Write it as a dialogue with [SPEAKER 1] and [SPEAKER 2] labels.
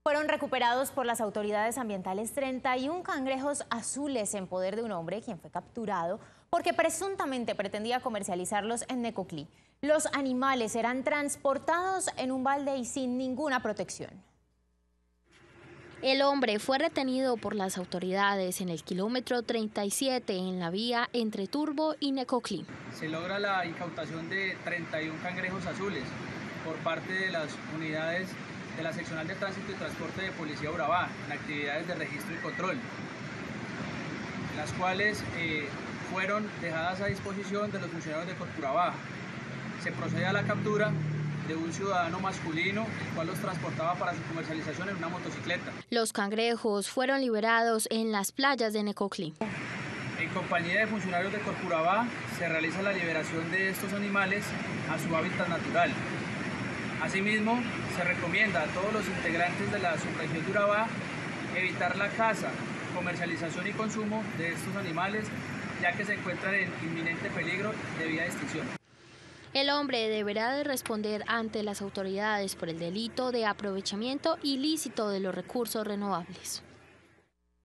[SPEAKER 1] Fueron recuperados por las autoridades ambientales 31 cangrejos azules en poder de un hombre, quien fue capturado porque presuntamente pretendía comercializarlos en Necoclí. Los animales eran transportados en un balde y sin ninguna protección.
[SPEAKER 2] El hombre fue retenido por las autoridades en el kilómetro 37 en la vía entre Turbo y Necoclí.
[SPEAKER 3] Se logra la incautación de 31 cangrejos azules por parte de las unidades de la Seccional de Tránsito y Transporte de Policía Urabá en actividades de registro y control, las cuales fueron dejadas a disposición de los funcionarios de Corpurabá. Se procede a la captura de un ciudadano masculino, el cual los transportaba para su comercialización en una motocicleta.
[SPEAKER 2] Los cangrejos fueron liberados en las playas de Necoclí.
[SPEAKER 3] En compañía de funcionarios de Corpurabá se realiza la liberación de estos animales a su hábitat natural. Asimismo, se recomienda a todos los integrantes de la subregión de Urabá evitar la caza, comercialización y consumo de estos animales, ya que se encuentran en inminente peligro de vía de extinción.
[SPEAKER 2] El hombre deberá de responder ante las autoridades por el delito de aprovechamiento ilícito de los recursos renovables.